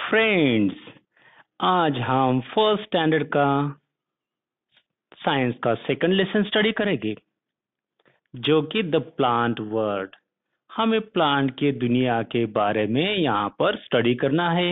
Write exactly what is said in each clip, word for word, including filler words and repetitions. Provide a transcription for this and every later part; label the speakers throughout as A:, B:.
A: Friends, आज हम first standard का साइंस का सेकंड लेसन स्टडी करेंगे, जो कि द प्लांट वर्ल्ड। हमें प्लांट की दुनिया के बारे में यहाँ पर स्टडी करना है।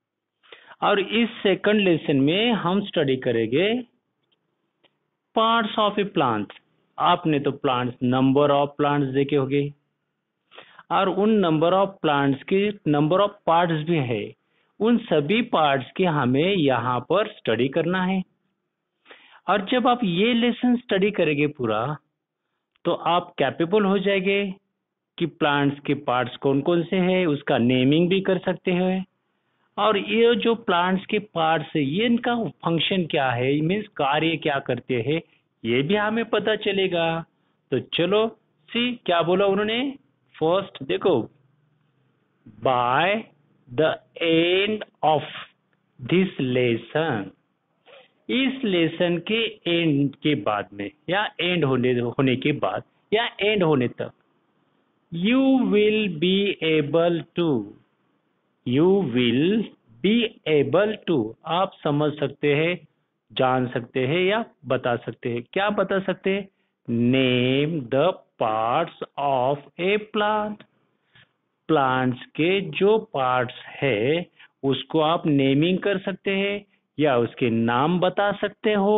A: और इस सेकंड लेसन में हम स्टडी करेंगे पार्ट्स ऑफ ए प्लांट। आपने तो प्लांट्स, नंबर ऑफ प्लांट्स देखे होंगे, और उन नंबर ऑफ प्लांट्स के नंबर ऑफ पार्ट्स भी है। उन सभी पार्ट्स के हमें यहाँ पर स्टडी करना है। और जब आप ये लेसन स्टडी करेंगे पूरा, तो आप कैपेबल हो जाएंगे कि प्लांट्स के पार्ट्स कौन कौन से हैं, उसका नेमिंग भी कर सकते हैं। और ये जो प्लांट्स के पार्ट्स है, ये इनका फंक्शन क्या है, मीन्स कार्य क्या करते हैं, ये भी हमें पता चलेगा। तो चलो सी क्या बोला उन्होंने। फर्स्ट देखो, by the end of this lesson, इस लेसन के एंड के बाद में, या एंड होने होने के बाद, या एंड होने तक, you will be able to you will be able to आप समझ सकते हैं, जान सकते हैं, या बता सकते हैं। क्या बता सकते हैं? Name the parts of a plant. Plants के जो पार्ट्स है उसको आप नेमिंग कर सकते हैं, या उसके नाम बता सकते हो।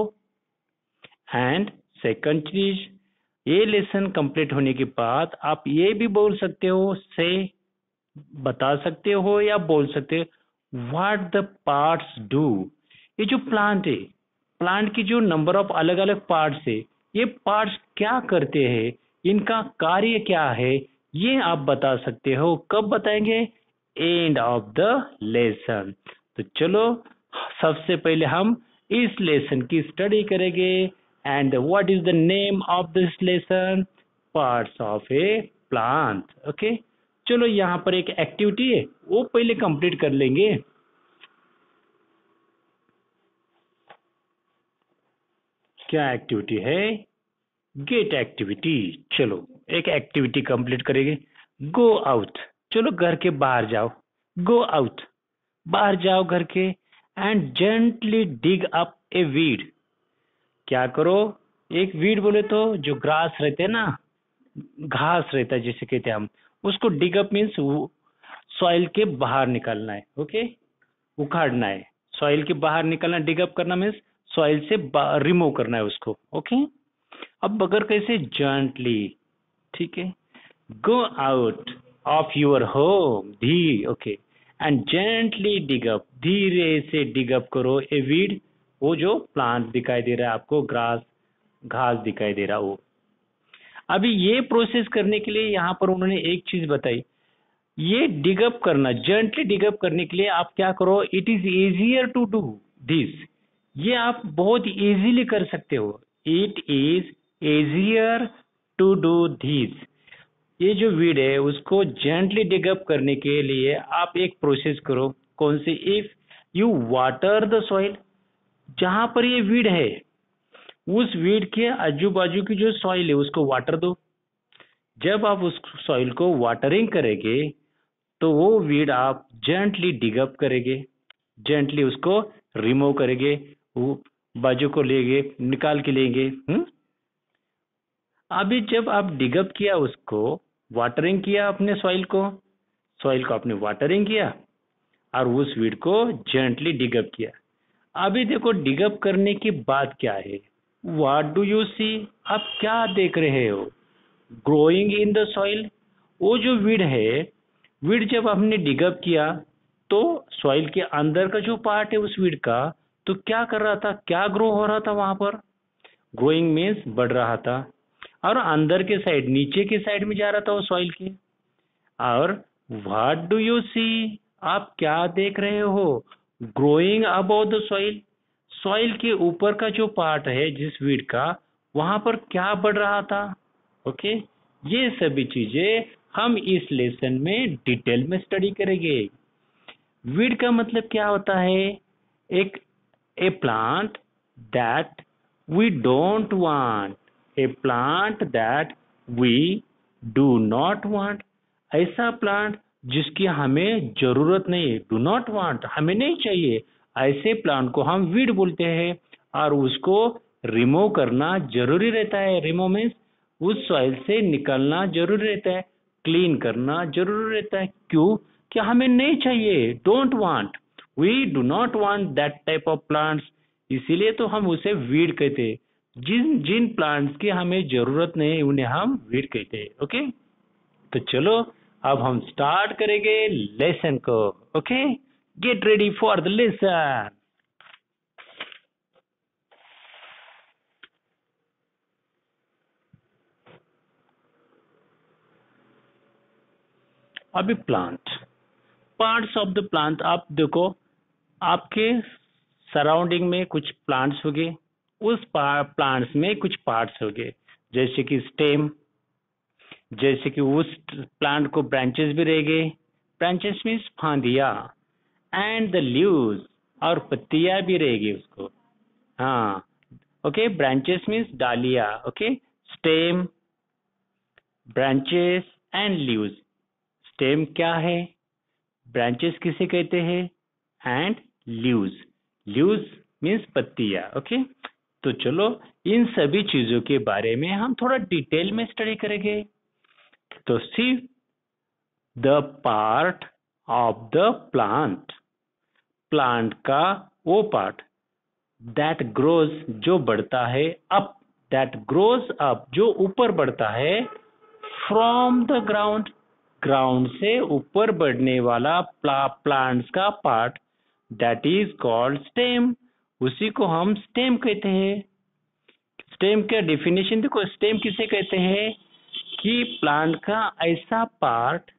A: एंड सेकंड चीज, ये लेसन कंप्लीट होने के बाद आप ये भी बोल सकते हो, से बता सकते हो या बोल सकते हो, व्हाट द पार्ट्स डू। ये जो प्लांट है, प्लांट की जो नंबर ऑफ अलग अलग पार्ट्स है, ये पार्ट्स क्या करते हैं, इनका कार्य क्या है, ये आप बता सकते हो। कब बताएंगे? End of the lesson. तो चलो सबसे पहले हम इस लेसन की स्टडी करेंगे। And what is the name of this lesson? Parts of a plant. Okay, चलो यहाँ पर एक एक्टिविटी है, वो पहले कंप्लीट कर लेंगे। क्या एक्टिविटी है? Get activity. चलो एक एक्टिविटी कंप्लीट करेंगे। गो आउट, चलो घर के बाहर जाओ। गो आउट, बाहर जाओ घर के। And gently dig up a weed. क्या करो? एक वीड बोले तो जो ग्रास रहते हैं ना, घास रहता है जिसे कहते हैं हम, उसको डिग अप मीन्स सॉइल के बाहर निकालना है। ओके, उखाड़ना है, सॉइल के बाहर निकालना। डिग अप करना मीन्स सॉइल से रिमूव करना है उसको। ओके, अब बगैर कैसे? जेंटली। ठीक है, go out of your home, धी। Okay, and gently dig up, धीरे से डिग अप करो ए वीड, वो जो प्लांट दिखाई दे रहा है आपको, ग्रास, घास दिखाई दे रहा वो। अभी ये प्रोसेस करने के लिए यहाँ पर उन्होंने एक चीज बताई। ये डिग अप करना, जेंटली डिग अप करने के लिए आप क्या करो? It is easier to do this. ये आप बहुत इजीली कर सकते हो। It is easier to do this। ये जो वीड है उसको जेंटली डिग अप करने के लिए आप एक प्रोसेस करो। कौन सी? If you water the soil, जहां पर ये वीड है उस वीड के आजू बाजू की जो सॉइल है उसको वाटर दो। जब आप उस सॉइल को वाटरिंग करेंगे तो वो वीड आप जेंटली डिग अप करेंगे, जेंटली उसको रिमूव करेंगे, वो बाजू को लेंगे, निकाल के लेंगे। हम्म अभी जब आप डिगअप किया, उसको वाटरिंग किया, अपने सॉइल को सॉइल को आपने वाटरिंग किया और उस वीड को जेंटली डिगअप किया। अभी देखो डिगअप करने के बाद क्या है, व्हाट डू यू सी? आप क्या देख रहे हो? Growing in the soil. वो जो वीड है, वीड जब हमने डिगअप किया तो सॉइल के अंदर का जो पार्ट है उस वीड का, तो क्या कर रहा था, क्या ग्रो हो रहा था वहां पर? ग्रोइंग मीन्स बढ़ रहा था, और अंदर के साइड, नीचे के साइड में जा रहा था वो सॉइल के। और व्हाट डू यू सी? आप क्या देख रहे हो? Growing above the soil. Soil के ऊपर का जो पार्ट है जिस वीड का, वहां पर क्या बढ़ रहा था? ओके, ये सभी चीजें हम इस लेसन में डिटेल में स्टडी करेंगे। वीड का मतलब क्या होता है? एक a plant that we don't want, a plant that we do not want. ऐसा प्लांट जिसकी हमें जरूरत नहीं है, डू नॉट वांट, हमें नहीं चाहिए, ऐसे प्लांट को हम वीड बोलते हैं। और उसको रिमूव करना जरूरी रहता है। रिमूव मीन्स उस सॉइल से निकलना जरूरी रहता है, क्लीन करना जरूरी रहता है। क्यों? कि हमें नहीं चाहिए, don't want, we do not want that type of plants. इसीलिए तो हम उसे वीड कहते हैं। जिन जिन प्लांट्स की हमें जरूरत नहीं उन्हें हम वीड कहते हैं। ओके, तो चलो अब हम स्टार्ट करेंगे लेसन को। Okay, get ready for the lesson. अभी plant, parts of the plant. आप देखो, आपके सराउंडिंग में कुछ प्लांट्स हो गए, उस प्लांट्स में कुछ पार्ट्स हो गए, जैसे कि स्टेम, जैसे कि उस प्लांट को ब्रांचेस भी रह गए, ब्रांचेस मीन्स फांदिया, एंड द लीव्स, और पत्तियां भी रह गई उसको। हाँ, ओके, ब्रांचेस मीन्स डालिया। Okay, stem, branches and leaves. Stem क्या है, ब्रांचेस किसे कहते हैं, एंड लीव्स, लीव्स मीन्स पत्तियां। ओके, तो चलो इन सभी चीजों के बारे में हम थोड़ा डिटेल में स्टडी करेंगे। तो see the part of the plant, plant का वो पार्ट दैट ग्रोज, जो बढ़ता है, अप, दैट ग्रोज अप, जो ऊपर बढ़ता है, फ्रॉम द ग्राउंड, ग्राउंड से ऊपर बढ़ने वाला प्ला, प्लांट्स का part, that is called stem, उसी को हम स्टेम कहते हैं। स्टेम का डेफिनेशन देखो, स्टेम किसे कहते हैं कि प्लांट का ऐसा पार्ट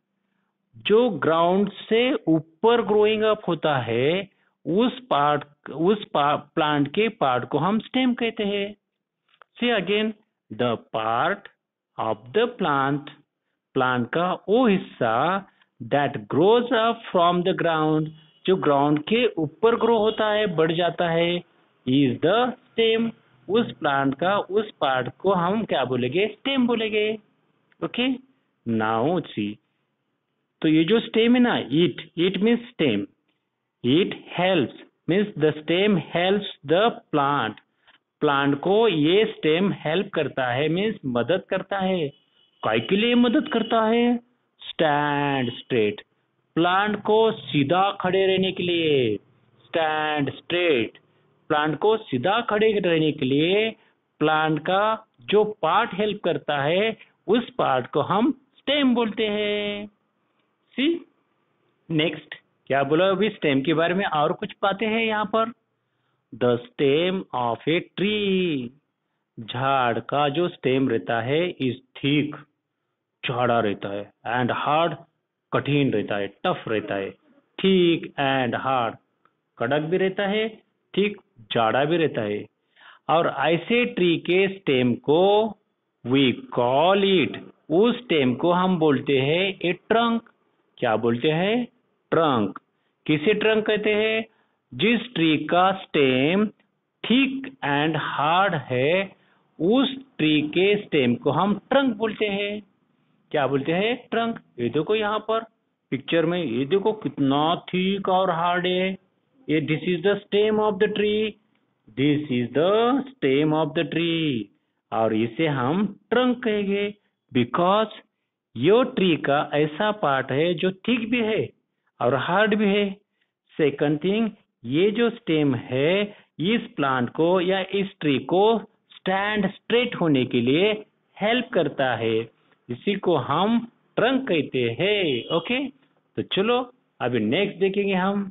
A: जो ग्राउंड से ऊपर ग्रोइंग अप होता है, उस पार्ट, उस प्लांट के पार्ट को हम स्टेम कहते हैं। See again, the part of the plant, plant का वो हिस्सा that grows up from the ground, जो ग्राउंड के ऊपर ग्रो होता है, बढ़ जाता है, इज द स्टेम, उस प्लांट का उस पार्ट को हम क्या बोलेंगे, स्टेम बोलेंगे। ओके, नाउ सी, तो ये जो स्टेम है ना, it it means stem, it helps means the stem helps the plant, plant को ये स्टेम हेल्प करता है, मीन्स मदद करता है। काय के लिए मदद करता है, स्टैंड स्ट्रेट, प्लांट को सीधा खड़े रहने के लिए, स्टैंड स्ट्रेट, प्लांट को सीधा खड़े रहने के लिए प्लांट का जो पार्ट हेल्प करता है, उस पार्ट को हम स्टेम बोलते हैं। सी नेक्स्ट क्या बोला, अभी स्टेम के बारे में और कुछ बातें हैं यहाँ पर। The stem of a tree, झाड़ का जो स्टेम रहता है इज थिक, चौड़ा रहता है, एंड हार्ड, कठिन रहता है, टफ रहता है। थिक एंड हार्ड, कड़क भी रहता है, थिक, जाड़ा भी रहता है। और ऐसे ट्री के स्टेम को वी कॉल इट, उस स्टेम को हम बोलते हैं ए ट्रंक। क्या बोलते हैं, ट्रंक। किसे ट्रंक कहते हैं, जिस ट्री का स्टेम थिक एंड हार्ड है, उस ट्री के स्टेम को हम ट्रंक बोलते हैं। क्या बोलते हैं, ट्रंक। ये देखो यहाँ पर पिक्चर में, ये देखो कितना थिक और हार्ड है, ये this is the stem of the tree, this is the stem of the tree, और इसे हम ट्रंक कहेंगे, बिकॉज ये ट्री का ऐसा पार्ट है जो थिक भी है और हार्ड भी है। सेकंड थिंग, ये जो स्टेम है इस प्लांट को या इस ट्री को स्टैंड स्ट्रेट होने के लिए हेल्प करता है, इसी को हम ट्रंक कहते हैं। ओके, तो चलो अभी नेक्स्ट देखेंगे हम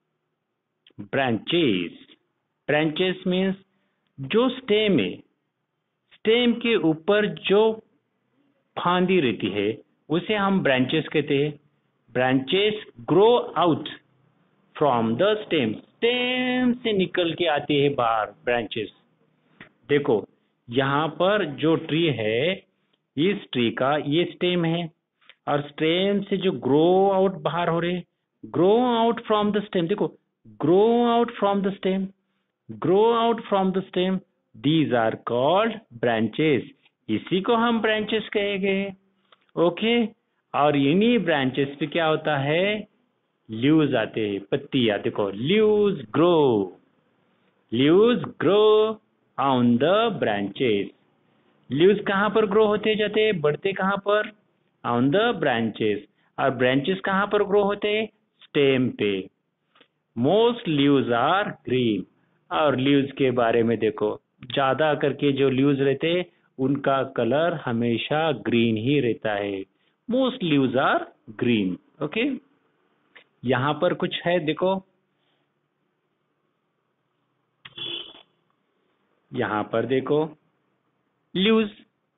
A: ब्रांचेस। ब्रांचेस मीन्स जो स्टेम है, स्टेम के ऊपर जो फांदी रहती है उसे हम ब्रांचेस कहते हैं। Branches grow out from the stem, stem से निकल के आती है बाहर ब्रांचेस। देखो यहाँ पर जो ट्री है, इस ट्री का ये स्टेम है, और स्टेम से जो ग्रो आउट बाहर हो रहे, grow out from the stem, देखो grow out from the stem, grow out from the stem, these are called branches, इसी को हम ब्रांचेस कहेंगे। ओके, और इन्हीं ब्रांचेस पे क्या होता है, लीव्स आते हैं, पत्तियां। देखो leaves grow, leaves grow on the branches. Leaves कहाँ पर ग्रो होते जाते हैं, बढ़ते कहाँ पर, ऑन द ब्रांचेस। और ब्रांचेस कहाँ पर ग्रो होते हैं, स्टेम पे। Most leaves are green. और लीव्स के बारे में देखो, ज्यादा करके जो लीव्स रहते हैं उनका कलर हमेशा ग्रीन ही रहता है। Most leaves are green. Okay, यहाँ पर कुछ है देखो, यहाँ पर देखो, लीव्स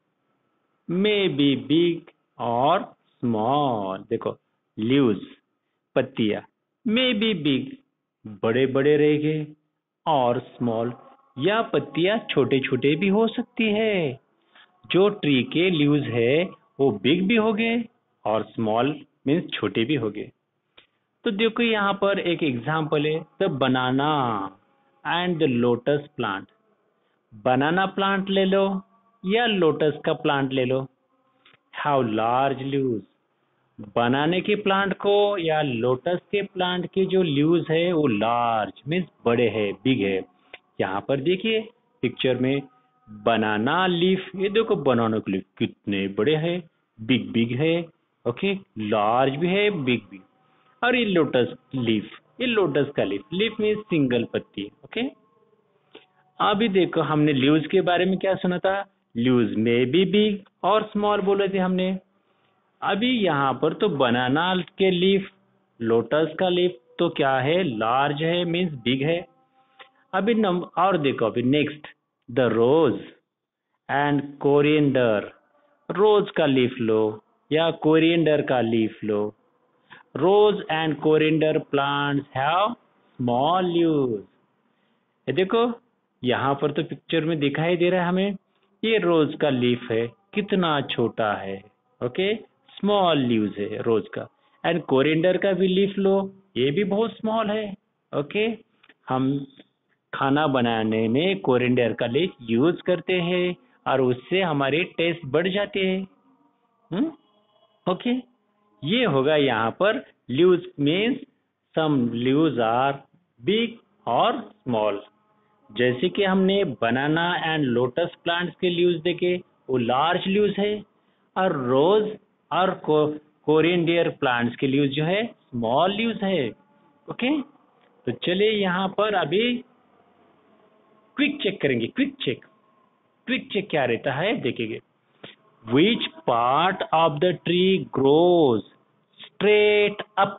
A: मे बी बिग और स्मॉल। देखो लीव्स, पत्तियां, मे बी बिग, बड़े बड़े रहेंगे, और स्मॉल, या पत्तियां छोटे छोटे भी हो सकती है। जो ट्री के लीव्स है वो बिग भी हो गए और स्मॉल मीन्स छोटे भी हो गए। तो देखो यहाँ पर एक एग्जाम्पल है, the banana and the lotus plant. Banana plant ले लो या लोटस का प्लांट ले लो, हाउ लार्ज लीव्स। बनाने के प्लांट को या लोटस के प्लांट के जो लीव्स है वो लार्ज मीन्स बड़े है, बिग है। यहाँ पर देखिए पिक्चर में बनाना लीफ, ये देखो बनाना के लीफ कितने बड़े हैं, बिग बिग है। ओके, लार्ज भी है, बिग भी। और ये लोटस लीफ, ये लोटस का लीफ, लीफ मीन्स सिंगल पत्ती। ओके, अभी देखो हमने लीव्स के बारे में क्या सुना था, लीव्स में भी बिग और स्मॉल बोले थे हमने। अभी यहाँ पर तो बनाना के लीफ, लोटस का लीफ तो क्या है, लार्ज है मीन्स बिग है। अभी नंबर और देखो, अभी next the rose and coriander. Rose का लीफ लो या कोरिएंडर का लीफ लो। Rose and coriander plants have small leaves. ये देखो यहाँ पर तो पिक्चर में दिखाई दे रहा है हमें, ये रोज का लीफ है, कितना छोटा है। ओके, स्मॉल लीव्स है रोज का। एंड कोरिएंडर का भी लीफ लो, ये भी बहुत स्मॉल है। ओके, हम खाना बनाने में कोरिएंडर का लीफ यूज करते हैं और उससे हमारे टेस्ट बढ़ जाते हैं। हम्म, ओके, ये होगा यहाँ पर leaves means some leaves are big और स्मॉल। जैसे कि हमने बनाना एंड लोटस प्लांट्स के लीव्स देखे, वो लार्ज लीव्स है, और रोज और को, कोरिएंडर प्लांट्स के लीव्स जो है स्मॉल लीव्स है। ओके, तो चलिए यहाँ पर अभी क्विक चेक करेंगे। क्विक चेक, क्विक चेक क्या रहता है देखेंगे। Which part of the tree grows straight up.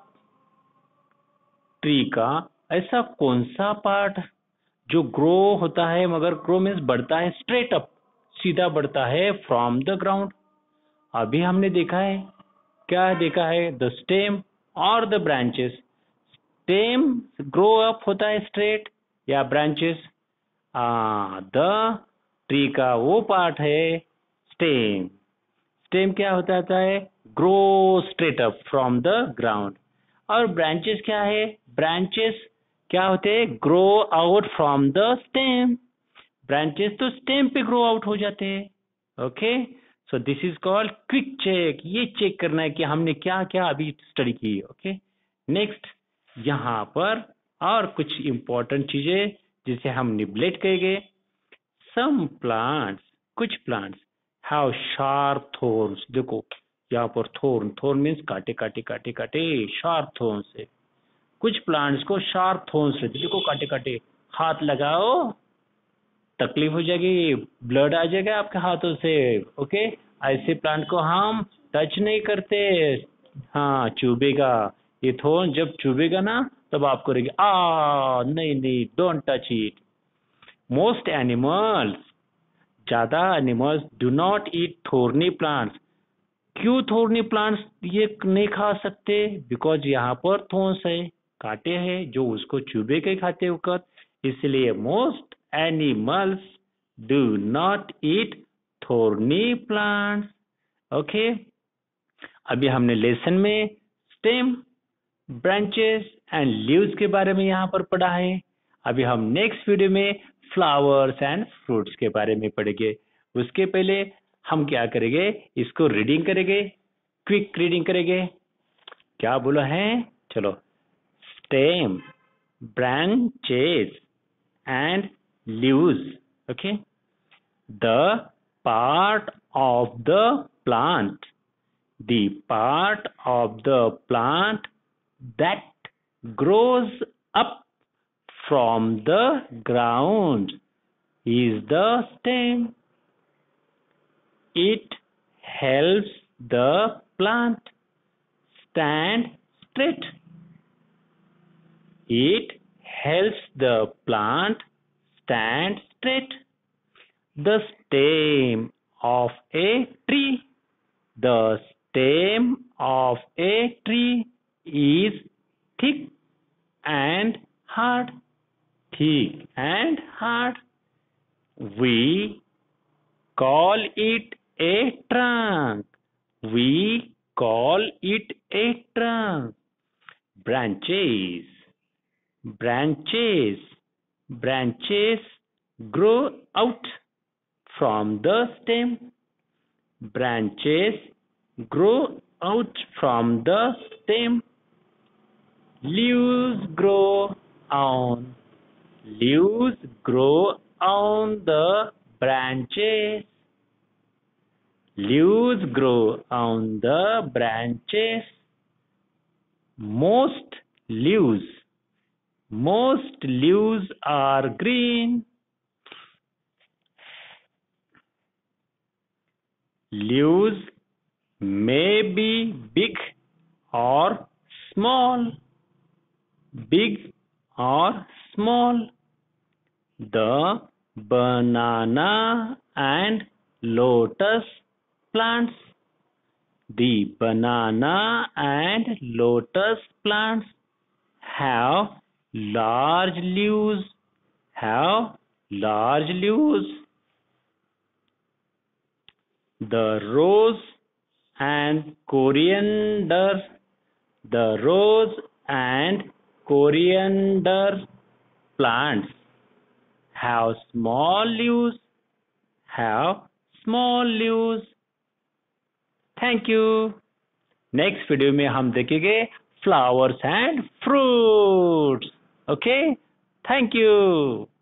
A: Tree का ऐसा कौन सा पार्ट जो ग्रो होता है, मगर ग्रो मीन्स बढ़ता है, स्ट्रेट अप, सीधा बढ़ता है फ्रॉम द ग्राउंड। अभी हमने देखा है, क्या देखा है, द स्टेम और the branches. Stem grow up होता है स्ट्रेट, या ब्रांचेस, द ट्री का वो पार्ट है स्टेम। स्टेम क्या होता है, grow straight up from the ground. और ब्रांचेस क्या है, ब्रांचेस क्या होते हैं, grow out from the stem. Branches तो स्टेम पे ग्रो आउट हो जाते हैं। Okay, so this is called quick check. ये चेक करना है कि हमने क्या क्या अभी स्टडी की। ओके, नेक्स्ट यहाँ पर और कुछ इंपॉर्टेंट चीजें जिसे हम निग्लेक्ट करेंगे। सम प्लांट्स, कुछ प्लांट्स हैव शार्प थोर्न्स। देखो यहाँ पर थोर्न, थोर्न मीन्स काटे काटे काटे काटे, शार्प थोर्न्स है। कुछ प्लांट्स को शार्प थोर्न्स रहते, देखो काटे काटे, हाथ लगाओ तकलीफ हो जाएगी, ब्लड आ जाएगा आपके हाथों से। ओके, ऐसे प्लांट को हम टच नहीं करते, हाँ चुभेगा। ये थोर्न जब चुभेगा ना तब आपको रहेगी आ नहीं नहीं, don't touch it. Most animals, ज्यादा animals do not eat thorny plants. क्यों थोर्नी प्लांट्स ये नहीं खा सकते, बिकॉज यहाँ पर थोर्न्स है, कांटे हैं जो उसको चुभे के खाते वक्त, इसलिए most animals do not eat thorny plants. Okay, अभी हमने लेसन में स्टेम, ब्रांचेस एंड लीव्स के बारे में यहाँ पर पढ़ा है। अभी हम नेक्स्ट वीडियो में फ्लावर्स एंड फ्रूट्स के बारे में पढ़ेंगे। उसके पहले हम क्या करेंगे, इसको रीडिंग करेंगे। क्विक रीडिंग करेंगे। क्या बोला है? चलो, stem, branches and leaves. Okay, the part of the plant, the part of the plant that grows up from the ground is the stem. It helps the plant stand straight. It helps the plant stand straight. The stem of a tree. The stem of a tree is thick and hard. Thick and hard. We call it a trunk. We call it a trunk. Branches. Branches. Branches grow out from the stem. Branches grow out from the stem. Leaves grow on. Leaves grow on the branches. Leaves grow on the branches. Most leaves. Most leaves are green. Leaves may be big or small. Big or small. The banana and lotus plants. The banana and lotus plants have large leaves. Have large leaves. The rose and coriander. The rose and coriander plants have small leaves. Have small leaves. Thank you. Next video में हम देखेंगे flowers and fruits. Okay, thank you.